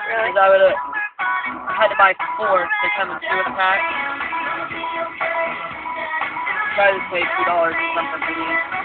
Really? Because I had to buy 4. They come in 2 at a pack. Try to save $2 or something for these.